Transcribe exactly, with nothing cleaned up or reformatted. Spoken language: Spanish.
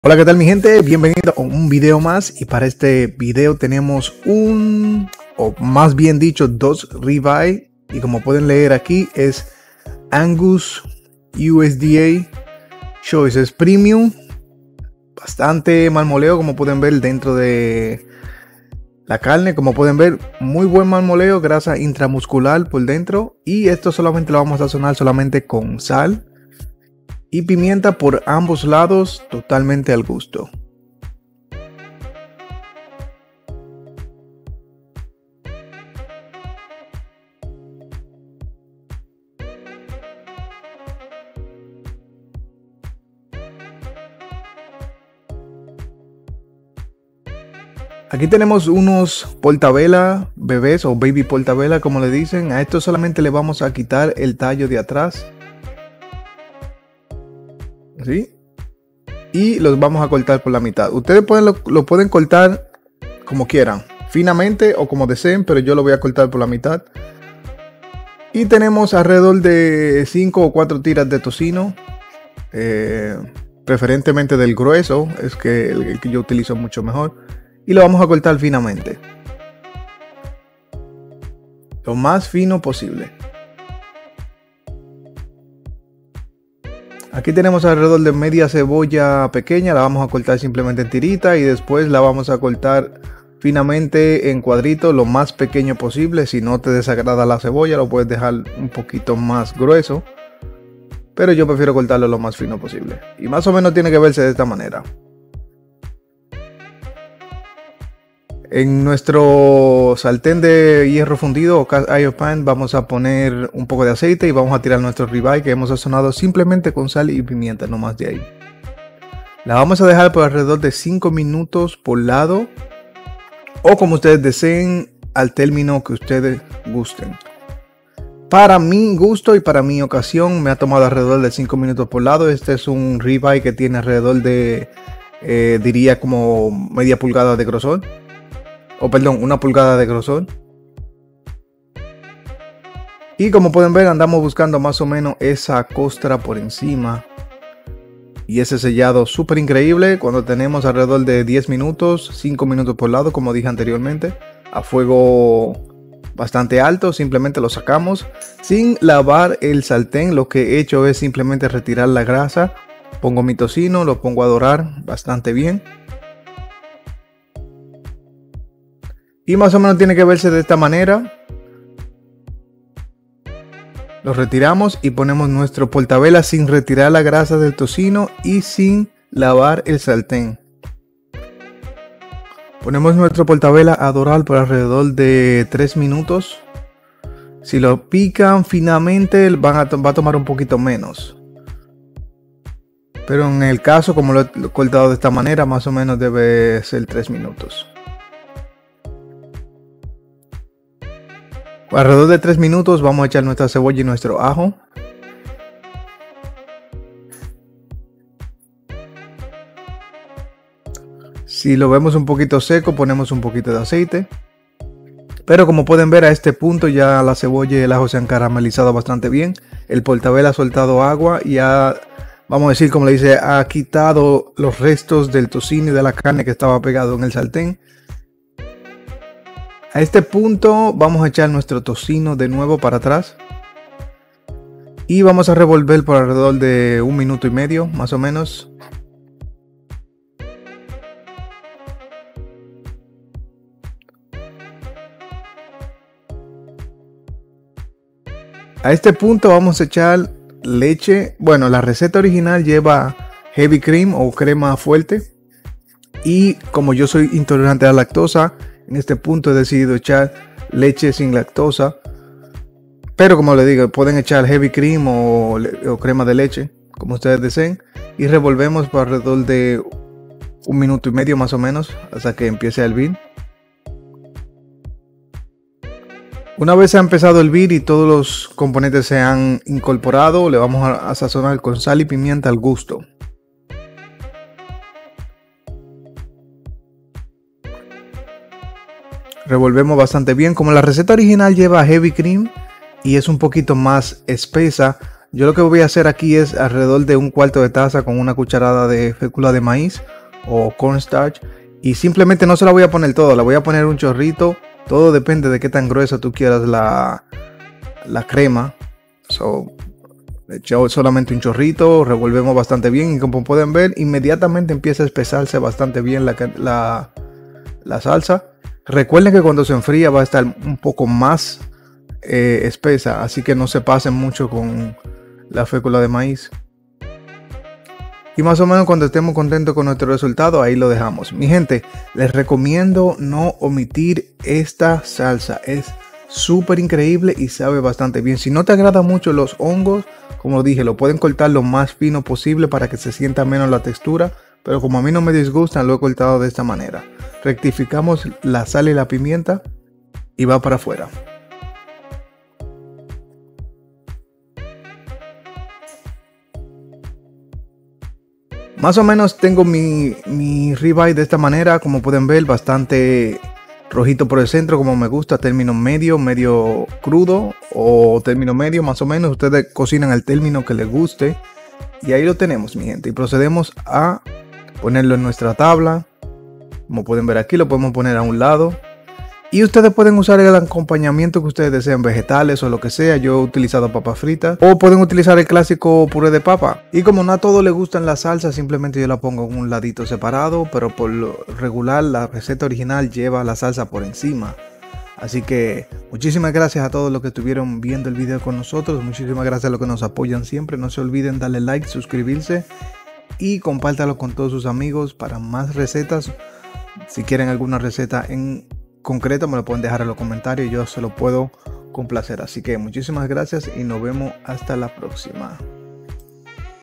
Hola, ¿qué tal mi gente? Bienvenido a un video más, y para este video tenemos un, o más bien dicho, dos ribeye, y como pueden leer aquí es Angus U S D A Choices Premium. Bastante marmoleo, como pueden ver dentro de la carne, como pueden ver, muy buen marmoleo, grasa intramuscular por dentro, y esto solamente lo vamos a sazonar solamente con sal y pimienta por ambos lados, totalmente al gusto. Aquí tenemos unos portabella bebés o baby portabella, como le dicen. A esto solamente le vamos a quitar el tallo de atrás, ¿sí? Y los vamos a cortar por la mitad. Ustedes pueden, lo, lo pueden cortar como quieran, finamente o como deseen, pero yo lo voy a cortar por la mitad. Y tenemos alrededor de cinco o cuatro tiras de tocino, eh, preferentemente del grueso, es que el, el que yo utilizo mucho mejor. Y lo vamos a cortar finamente, lo más fino posible. Aquí tenemos alrededor de media cebolla pequeña, la vamos a cortar simplemente en tirita y después la vamos a cortar finamente en cuadritos, lo más pequeño posible. Si no te desagrada la cebolla, lo puedes dejar un poquito más grueso, pero yo prefiero cortarlo lo más fino posible. Y más o menos tiene que verse de esta manera. En nuestro sartén de hierro fundido o cast iron pan vamos a poner un poco de aceite y vamos a tirar nuestro ribeye que hemos sazonado simplemente con sal y pimienta, no más de ahí. La vamos a dejar por alrededor de cinco minutos por lado, o como ustedes deseen, al término que ustedes gusten. Para mi gusto y para mi ocasión me ha tomado alrededor de cinco minutos por lado. Este es un ribeye que tiene alrededor de, eh, diría como media pulgada de grosor. O perdón, una pulgada de grosor. Y como pueden ver, andamos buscando más o menos esa costra por encima. Y ese sellado súper increíble cuando tenemos alrededor de diez minutos, cinco minutos por lado, como dije anteriormente, a fuego bastante alto. Simplemente lo sacamos sin lavar el sartén. Lo que he hecho es simplemente retirar la grasa. Pongo mi tocino, lo pongo a dorar bastante bien. Y más o menos tiene que verse de esta manera. Lo retiramos y ponemos nuestro portabella sin retirar la grasa del tocino y sin lavar el sartén. Ponemos nuestro portabella a dorar por alrededor de tres minutos. Si lo pican finamente van a va a tomar un poquito menos. Pero en el caso, como lo he cortado de esta manera, más o menos debe ser tres minutos. Alrededor de tres minutos vamos a echar nuestra cebolla y nuestro ajo. Si lo vemos un poquito seco, ponemos un poquito de aceite. Pero como pueden ver, a este punto ya la cebolla y el ajo se han caramelizado bastante bien. El portabella ha soltado agua y ha, vamos a decir, como le dice, ha quitado los restos del tocino y de la carne que estaba pegado en el sartén. A este punto vamos a echar nuestro tocino de nuevo para atrás y vamos a revolver por alrededor de un minuto y medio más o menos. A este punto vamos a echar leche. Bueno, la receta original lleva heavy cream o crema fuerte, y como yo soy intolerante a la lactosa, en este punto he decidido echar leche sin lactosa. Pero como les digo, pueden echar heavy cream o, o crema de leche, como ustedes deseen. Y revolvemos por alrededor de un minuto y medio más o menos, hasta que empiece a hervir. Una vez ha empezado a hervir y todos los componentes se han incorporado, le vamos a, a sazonar con sal y pimienta al gusto. Revolvemos bastante bien. Como la receta original lleva heavy cream y es un poquito más espesa, Yo lo que voy a hacer aquí es alrededor de un cuarto de taza con una cucharada de fécula de maíz o cornstarch. Y simplemente no se la voy a poner todo, la voy a poner un chorrito. Todo depende de qué tan gruesa tú quieras la, la crema. So, echo solamente un chorrito, revolvemos bastante bien y como pueden ver, inmediatamente empieza a espesarse bastante bien la, la, la salsa. Recuerden que cuando se enfría va a estar un poco más eh, espesa, así que no se pasen mucho con la fécula de maíz. Y más o menos cuando estemos contentos con nuestro resultado, ahí lo dejamos. Mi gente, les recomiendo no omitir esta salsa. Es súper increíble y sabe bastante bien. Si no te agradan mucho los hongos, como dije, lo pueden cortar lo más fino posible para que se sienta menos la textura. Pero como a mí no me disgustan, lo he cortado de esta manera. Rectificamos la sal y la pimienta y va para afuera. Más o menos tengo mi, mi ribeye de esta manera, como pueden ver, bastante rojito por el centro, como me gusta, término medio, medio crudo o término medio, más o menos. Ustedes cocinan el término que les guste. Y ahí lo tenemos, mi gente. Y procedemos a ponerlo en nuestra tabla. Como pueden ver aquí, lo podemos poner a un lado. Y ustedes pueden usar el acompañamiento que ustedes deseen, vegetales o lo que sea. Yo he utilizado papas fritas. O pueden utilizar el clásico puré de papa. Y como no a todos les gustan las salsas, simplemente yo la pongo en un ladito separado. Pero por lo regular, la receta original lleva la salsa por encima. Así que muchísimas gracias a todos los que estuvieron viendo el video con nosotros. Muchísimas gracias a los que nos apoyan siempre. No se olviden darle like, suscribirse. Y compártalo con todos sus amigos para más recetas. Si quieren alguna receta en concreto me lo pueden dejar en los comentarios y yo se lo puedo complacer. Así que muchísimas gracias y nos vemos hasta la próxima.